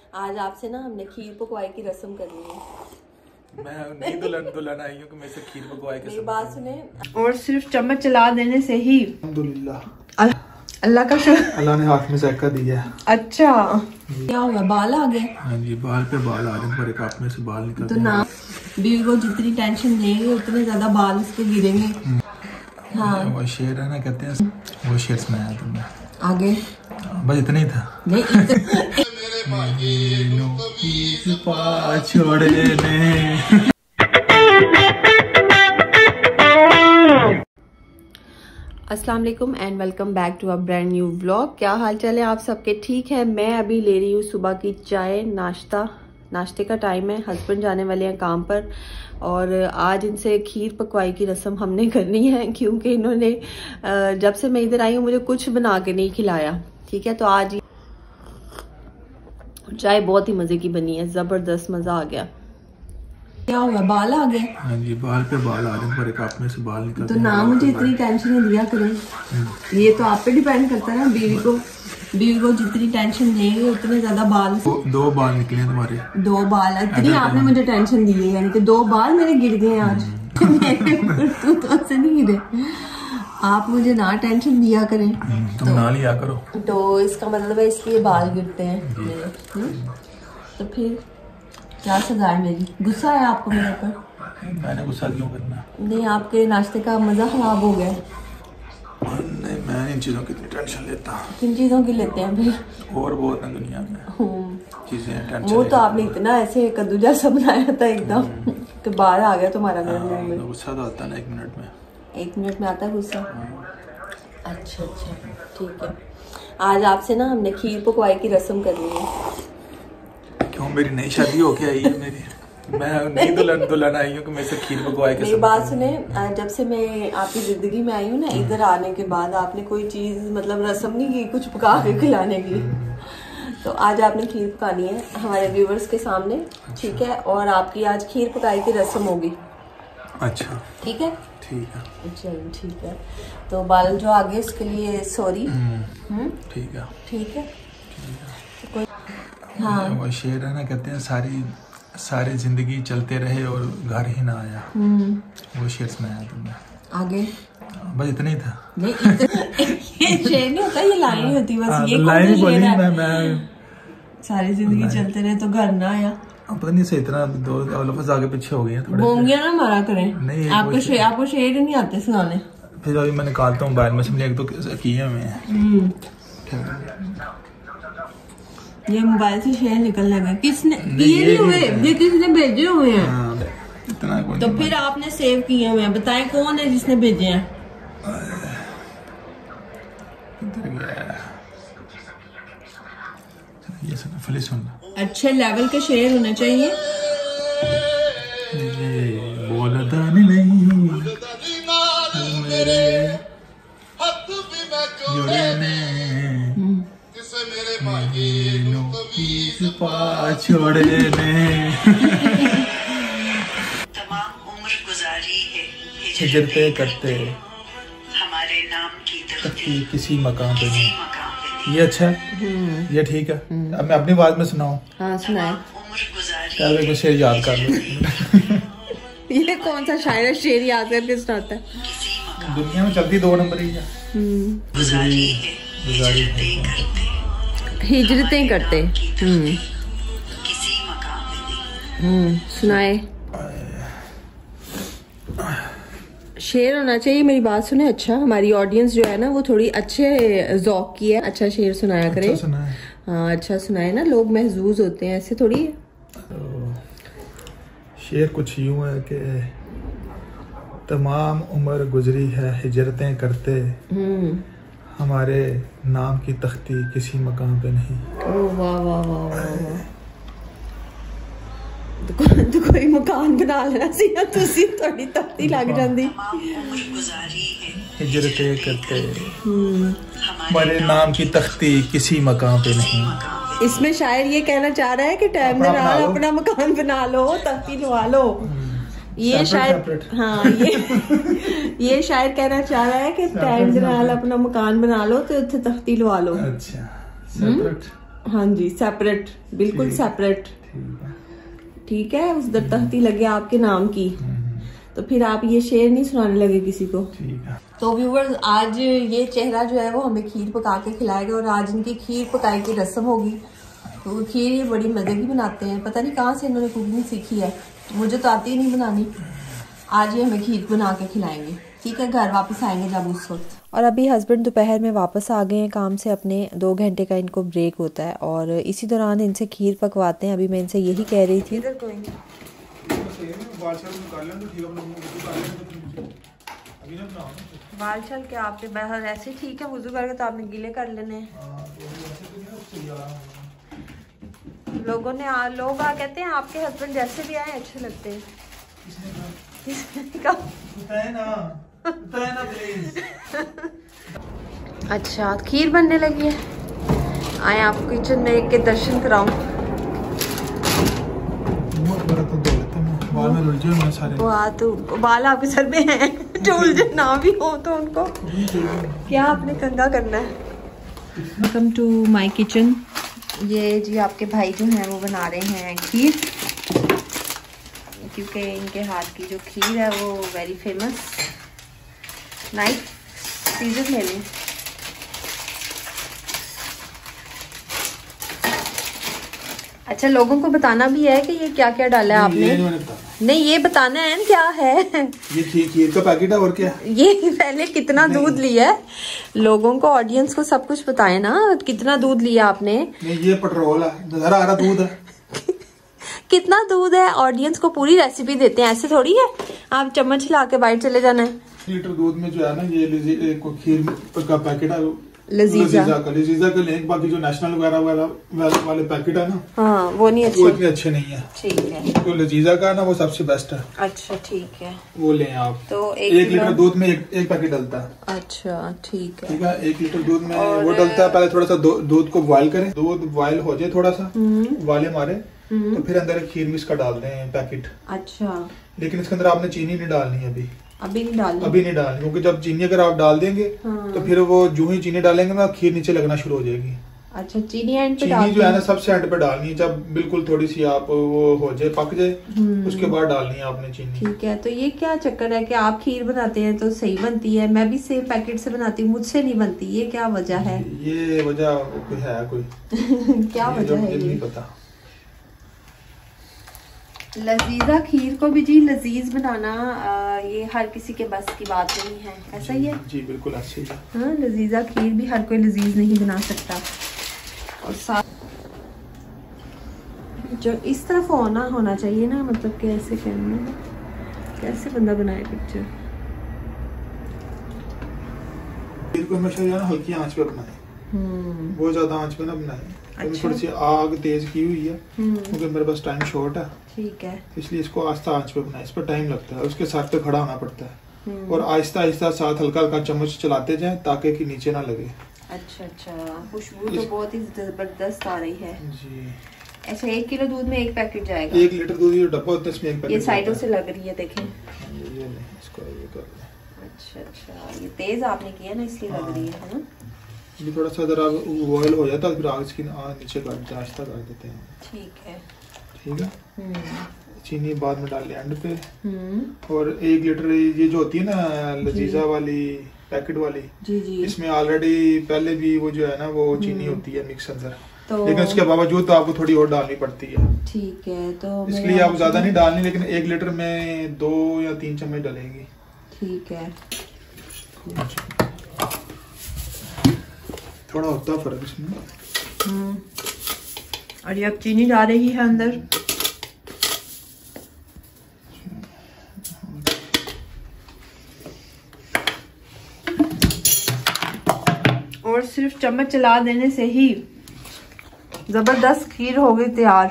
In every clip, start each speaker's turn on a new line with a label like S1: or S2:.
S1: आज आपसे ना हमने खीर पकवाई की रस्म करनी है।
S2: मैं नहीं दुल्हन आई हूँ कि मैं से खीर पकवाई
S1: मेरी बात सुने।
S3: और सिर्फ चम्मच चला देने से ही
S2: अल्हम्दुलिल्लाह
S3: अल्लाह का शुक्र,
S2: अल्लाह ने हाथ में जायका दिया।
S3: अच्छा
S1: क्या हुआ, बाल आ गए?
S2: हाँ जी, बाल पे बाल आ रहे हैं, पर एक आप में से बाल निकल
S1: तो ना बीवी को जितनी टेंशन देंगे उतने ज्यादा बाल उसके गिरेंगे। हाँ
S2: वो शेर है ना, कहते हैं वो शेर सुनाया तुमने
S1: आगे।
S2: बस इतना ही था।
S1: नहीं
S2: छोड़ने
S3: अस्सलाम वालेकुम and welcome back to a brand new vlog. क्या हाल चाल है आप सबके? ठीक है, मैं अभी ले रही हूँ सुबह की चाय। नाश्ते का टाइम है, हस्बैंड जाने वाले हैं काम पर और आज इनसे खीर पकवाई की रस्म हमने करनी है क्योंकि इन्होंने जब से मैं इधर आई हूँ मुझे कुछ बना के नहीं खिलाया। ठीक है, तो आज चाय बहुत ही मजे की बनी है, जबरदस्त मजा आ गया।
S1: क्या हुआ, बाल आ गए?
S2: हाँ जी, बाल पे बाल आ रहे हैं, पर एक आप में से बाल निकल
S1: तो ना मुझे इतनी टेंशन दिया करें। ये तो आप पे डिपेंड करता है ना, बीवी को जितनी टेंशन देंगे उतने ज्यादा बाल।
S2: दो बाल निकले तुम्हारे।
S1: 2 बाल इतनी आपने मुझे टेंशन दी है, यानी कि 2 बाल मेरे गिर गए आज। तो ऐसे नहीं गिरे, आप मुझे ना टेंशन दिया करें।
S2: तुम ना लिया करो।
S1: तो इसका मतलब है इसलिए बाल गिरते हैं मेरे। तो फिर क्या सजा है मेरी? गुस्सा है आपको मेरे ऊपर?
S2: मैंने गुस्सा क्यों करना? नहीं,
S1: आपके नाश्ते का मजा खराब हो गया।
S2: नहीं, मैं इन चीजों की इतनी टेंशन लेता।
S1: किन चीजों की लेते हैं फिर?
S2: और बहुत है दुनिया में चीजें टेंशन।
S1: वो तो आपने इतना ऐसे कद्दू जैसा बनाया था एकदम कि बाहर आ गया तुम्हारा मेरे मुंह में।
S2: गुस्सा तो आता है ना 1 मिनट में।
S1: 1 मिनट में आता है गुस्सा? अच्छा ठीक है। आज आपसे ना हमने खीर पकवाई की रस्म करनी है।
S2: क्यों, मेरी नई शादी हो के आई है मेरी? मैं नहीं दुल्हन आई हूँ कि मैं से खीर पकवाई के।
S1: मेरी बात सुने, जब से मैं आपकी जिंदगी में आई हूँ ना, इधर आने के बाद आपने कोई चीज मतलब रस्म नहीं की कुछ पका के खिलाने की। तो आज आपने खीर पकानी है हमारे व्यूवर्स के सामने। ठीक है, और आपकी आज खीर पकाई की रस्म होगी। अच्छा ठीक है? ठीक है, चलो ठीक है। तो बाल जो आगे उसके लिए सॉरी। ठीक है ठीक है। हाँ,
S2: वो शेर है ना, कहते हैं सारी जिंदगी चलते रहे और घर ही ना आया। वो शेर सुनाया तुमने आगे। बस इतना ही था।
S1: नहीं ये शेर नहीं होता, ये लाइन ही होती बस। ये
S2: लाइन ही बोली मैं
S1: सारी जिंदगी चलते रहे तो घर ना आया।
S2: पता नहीं से इतना 2 लफ्ज आगे पीछे हो गए हैं थोड़े।
S1: बोंगिया ना मारा करें। नहीं, आपको शेर ही नहीं आते सुनाने।
S2: फिर अभी मैं निकालता हूँ मोबाइल में से, एक तो किए हुए हैं।
S1: ये मोबाइल से शेयर निकल लगा। किसने किए नहीं हुए? ये किसने भेजे हुए हैं?
S2: इतना
S1: तो फिर आपने सेव किए हुए हैं, बताएं कौन है जिसने भेजे हैं?
S2: ये सुन,
S1: अच्छे लेवल के शेयर होने चाहिए।
S2: बोलता नहीं मेरे जुड़े ने छोड़े ने
S4: तमाम उम्र गुजारी है
S2: हिजरते करते
S4: हमारे नाम की
S2: तख्ती किसी मकाम पे नहीं। ये अच्छा है, ये ठीक है। अब मैं अपनी आवाज में सुनाऊं?
S1: हाँ सुनाए।
S2: क्या मैं शेर याद कर लूं?
S1: ये कौन सा शायर है शेर याद करके सुनाता है?
S2: दुनिया में चलती 2 नंबर ही है।
S1: हिजरतें करते। सुनाए। शेर होना चाहिए, मेरी बात सुने। अच्छा, हमारी ऑडियंस जो है ना वो थोड़ी अच्छे ज़ौक की है, अच्छा शेर सुनाया करे।
S2: अच्छा सुनाए।
S1: हाँ अच्छा सुनाए ना, लोग महजूज होते हैं, ऐसे थोड़ी है।
S2: शेर कुछ यूं है कि तमाम उम्र गुजरी है हिजरतें करते, हमारे नाम की तख्ती किसी मकाम पे नहीं।
S1: ओह वाह वाह वाह वाह। तो कोई मकान बना लेना सी, तुसी थोड़ी तख्ती लग जाती।
S2: हिजरतें करते हमारे नाम की तख्ती किसी मकाम पे नहीं।
S1: इसमें शायर ये कहना चाह रहा है कि टाइम के नाल अपना मकान बना लो, तख्ती लगा लो। ये शायर, हाँ ये शायर कहना चाह रहा है कि टाइम के नाल अपना मकान बना लो तो उत्थे तख्ती लगा लो।
S2: अच्छा सेपरेट।
S3: हाँ जी, सेपरेट, बिल्कुल सेपरेट। ठीक है, उस दर तख्ती लगे आपके नाम की, तो फिर आप ये शेर नहीं सुनाने लगे किसी को।
S2: ठीक है।
S1: तो व्यूवर्स, आज ये चेहरा जो है वो हमें खीर पका के खिलाएगा और आज इनकी खीर पकाई की रस्म होगी। तो खीर ये बड़ी मजे की बनाते हैं, पता नहीं कहाँ से इन्होंने कुकिंग सीखी है, मुझे तो आती ही नहीं बनानी। आज ये हमें खीर बना के खिलाएंगे। ठीक है, घर वापस आएंगे जब उस वक्त।
S3: और अभी हस्बैंड दोपहर में वापस आ गए हैं काम से अपने, 2 घंटे का इनको ब्रेक होता है और इसी दौरान इनसे खीर पकवाते हैं। अभी मैं इनसे यही कह रही थी। बाल छल के आपने बाहर ऐसे ठीक है, वुजू करके तो आपने गीले कर लेने। लोग कहते हैं आपके हस्बैंड जैसे भी आए अच्छे लगते हैं। अच्छा, खीर बनने लगी है। आए आपको किचन में के दर्शन कराऊं। तो बाल आपके सर में हैं, जो उलझे ना भी हो तो उनको क्या आपने कंघा करना है। Welcome to my kitchen. ये जी आपके भाई जो हैं वो बना रहे हैं खीर, क्योंकि इनके हाथ की जो खीर है वो वेरी फेमस। नाइफ सीजर ले लें। अच्छा, लोगों को बताना भी है कि ये क्या क्या डाला है आपने। नहीं, ये बताना है क्या है।
S2: ये खीर का पैकेट है और क्या।
S3: ये पहले कितना दूध लिया है, लोगों को, ऑडियंस को सब कुछ बताए ना, कितना दूध लिया आपने।
S2: नहीं, ये पेट्रोल है, नजर आ रहा दूध है।
S3: कितना दूध है, ऑडियंस को पूरी रेसिपी देते हैं, ऐसे थोड़ी है आप चम्मच ला के बाहर चले जाना है।
S2: लीटर दूध में जो है ना, ये खीर का पैकेट है
S3: लजीजा
S2: का लें। बाकी जो नेशनल वगैरह वाले पैकेट है ना,
S3: हाँ वो नहीं अच्छे,
S2: वो इतने अच्छे नहीं है।
S3: ठीक है,
S2: तो लजीजा का ना वो सबसे बेस्ट है।
S3: अच्छा ठीक है,
S2: वो लें आप।
S3: तो
S2: 1 लीटर दूध में एक पैकेट डलता है।
S3: अच्छा ठीक है।
S2: ठीक है, 1 लीटर दूध में वो डलता है। पहले थोड़ा सा दूध को बॉयल करें, दूध बॉयल हो जाए थोड़ा सा, उबाले मारे, तो फिर अंदर खीर में इसका डाल दें पैकेट।
S3: अच्छा,
S2: लेकिन इसके अंदर आपने चीनी नहीं डालनी
S3: अभी नहीं डालनी,
S2: क्योंकि जब चीनी अगर आप डाल देंगे तो फिर वो जो ही चीनी डालेंगे ना, खीर नीचे लगना शुरू हो जाएगी।
S3: अच्छा, चीनी एंड पे
S2: चीनी जो है ना सबसे एंड पे डालनी है, जब बिल्कुल थोड़ी सी आप वो हो जाए, पक जाए, उसके बाद डालनी है आपने चीनी।
S3: ठीक है, तो ये क्या चक्कर है कि आप खीर बनाते हैं तो सही बनती है, मैं भी सेम पैकेट से बनाती हूँ, मुझसे नहीं बनती, ये क्या वजह है।
S2: ये वजह कोई है कोई
S3: क्या वजह है,
S2: नहीं पता।
S3: लजीजा खीर को भी जी लजीज बनाना ये हर किसी के बस की बात नहीं है, ऐसा ही है
S2: जी, बिल्कुल ऐसे ही है।
S3: हाँ, लजीजा खीर भी हर कोई लजीज नहीं बना सकता। और साथ जो इस तरफ होना चाहिए ना, मतलब कैसे करना, कैसे बंदा बनाए पिक्चर।
S2: खीर को हमेशा हल्की आंच पे बनाए, बहुत ज्यादा आंच पे ना बनाए।
S3: अच्छा।
S2: थोड़ी सी आग तेज की हुई है क्योंकि मेरे पास टाइम शॉर्ट है।
S3: ठीक है,
S2: इसलिए इसको आस्ता आंच पे बनाए, इस पर टाइम लगता है, उसके साथ पे खड़ा होना पड़ता है और आहिस्ता आहिस्ता साथ हल्का हल्का चम्मच चलाते जाएं ताकि कि नीचे ना लगे।
S3: अच्छा, खुशबू तो बहुत ही जबरदस्त आ रही है
S2: जी।
S3: अच्छा, 1 किलो दूध में 1 पैकेट जाएगा।
S2: 1 लीटर दूध जो डब्बा होता है इसमें 1 पैकेट।
S3: ये साइडों से लग रही है, देखें।
S2: ये नहीं, इसको ये कर लें।
S3: अच्छा, ये तेज आपने किया ना, इसलिए लग रही है ना।
S2: ये थोड़ा सा अगर बॉयल हो जाता है फिर आग इसकी नीचे कर आस्ता कर देते हैं।
S3: ठीक है,
S2: ठीक है। चीनी बाद में डाल ले एंड पे। और 1 लीटर ये जो होती है ना लजीजा वाली पैकेट वाली,
S3: जी जी,
S2: इसमें ऑलरेडी पहले भी वो जो है ना वो चीनी होती है मिक्स अंदर,
S3: तो
S2: लेकिन उसके बावजूद तो आपको थोड़ी और डालनी पड़ती है।
S3: ठीक है, तो
S2: इसलिए आप ज्यादा नहीं डालनी, लेकिन 1 लीटर में 2 या 3 चम्मच डालेंगी।
S3: ठीक है,
S2: थोड़ा होता है फर्क इसमें।
S3: और ये अब चीनी डाल रही है अंदर। और सिर्फ चम्मच चला देने से ही जबरदस्त खीर हो गई तैयार।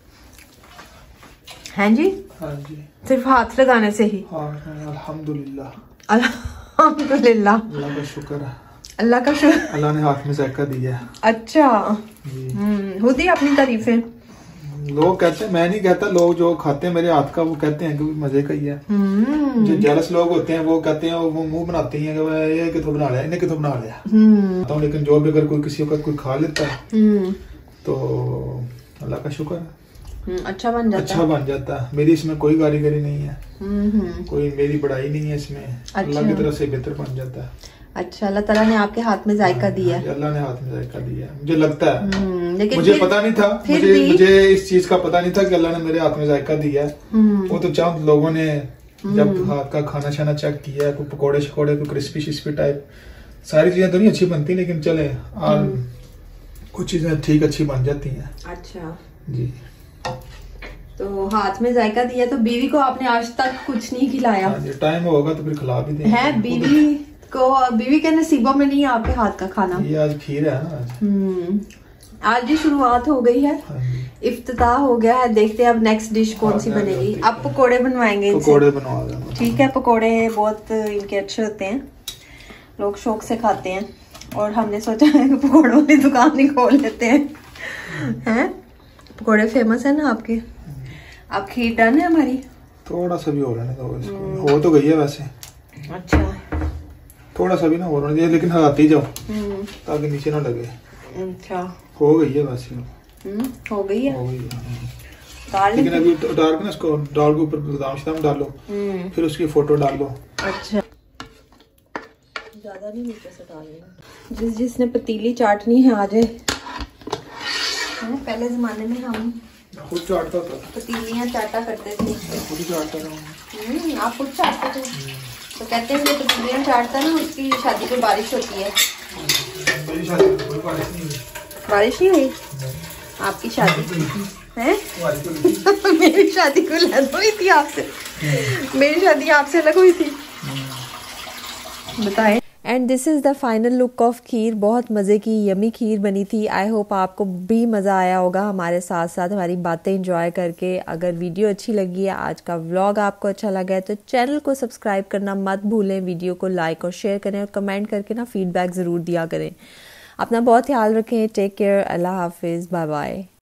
S3: हैं जी?
S2: हाँ जी,
S3: सिर्फ हाथ लगाने से ही।
S2: हाँ, अल्हम्दुलिल्लाह,
S3: अल्हम्दुलिल्लाह,
S2: अल्लाह का शुक्र है।
S3: अल्लाह का शुक्र,
S2: अल्लाह ने हाथ में जायका दिया।
S3: अच्छा, खुद ही अपनी तारीफें।
S2: लोग कहते हैं, मैं नहीं कहता, लोग जो खाते हैं मेरे हाथ का वो कहते हैं कि मजे का ही है। जो जेलस लोग होते हैं वो कहते हैं, वो मुंह बनाते हैं कि ये किथों बना लिया, इन्हें किथों बना लिया। लेकिन जो भी अगर कोई किसी का कोई खा लेता है तो अल्लाह का शुक्र है
S3: अच्छा बन जाता
S2: अच्छा बन जाता है। मेरी इसमें कोई कारीगरी नहीं है, कोई मेरी बढ़ाई नहीं है इसमें। अल्लाह की तरफ से बेहतर बन जाता है।
S3: अच्छा, अल्लाह ताला ने आपके हाथ में जायका दिया है।
S2: अल्लाह ने हाथ में जायका दिया है, मुझे लगता है।
S3: लेकिन
S2: मुझे पता नहीं था, मुझे इस चीज का पता नहीं था कि अल्लाह ने मेरे हाथ में जायका दिया है। वो तो चंद लोगों ने जब हाथ का खाना शाना चेक किया, कोई पकौड़े शकोड़े, कोई क्रिस्पी शिस्पी टाइप, सारी चीजें तो नहीं अच्छी बनती, लेकिन चले कुछ चीजें ठीक अच्छी बन जाती हैं।
S3: अच्छा
S2: जी।
S3: तो हाथ में जायका दिया, तो बीवी को आपने आज तक कुछ नहीं खिलाया?
S2: टाइम होगा तो फिर खिला भी देंगे।
S3: है बीवी के नसीबों में नहीं है आपके हाथ का खाना।
S2: ये आज खीर है ना।
S3: आज भी शुरुआत हो गई है, इफ्तिताह हो गया है। देखते हैं अब नेक्स्ट डिश कौन सी बनेगी। अब पकोड़े बनवाएंगे इनसे।
S2: पकोड़े बनवा देना। ठीक
S3: है, पकोड़े बहुत इनके अच्छे होते हैं, लोग शौक से खाते हैं, और हमने सोचा है कि पकोड़ों की दुकान ही खोल लेते हैं। पकोड़े फेमस है ना आपके। अब खीर डन है हमारी।
S2: थोड़ा सा भी हो रहा है, हो तो गई है वैसे।
S3: अच्छा,
S2: थोड़ा सा भी ना हो रहा है, लेकिन हलाती जाओ ताकि नीचे ना लगे।
S3: अच्छा,
S2: हो गई है वैसे।
S3: हो गई है,
S2: लेकिन अभी डाल के ना इसको डाल के ऊपर बादाम शादाम डालो, फिर उसकी फोटो डाल लो।
S3: अच्छा, ज्यादा नहीं नीचे से डालना। जिसने पतीली चाटनी है आ जाए। पहले जमाने में हम
S2: खुद चाटता था,
S3: पतीलियाँ चाटा करते थे।
S2: खुद चाटता था।
S3: आप खुद चाटते थे? तो कहते हैं जो पतीलियाँ चाटता ना उसकी शादी पे बारिश होती है।
S2: मेरी शादी में कोई बारिश नहीं हुई।
S3: बारिश नहीं हुई? आपकी शादी है? मेरी शादी को अलग हुई थी आपसे। मेरी शादी आपसे अलग हुई थी। बताएं। And this is the final look of kheer. बहुत मज़े की यमी खीर बनी थी। आई होप आपको भी मज़ा आया होगा हमारे साथ साथ हमारी बातें एंजॉय करके। अगर वीडियो अच्छी लगी है, आज का व्लॉग आपको अच्छा लगा है, तो चैनल को सब्सक्राइब करना मत भूलें। वीडियो को लाइक और शेयर करें, और कमेंट करके ना फीडबैक ज़रूर दिया करें। अपना बहुत ख्याल रखें। Take care. अल्लाह हाफिज़। Bye bye.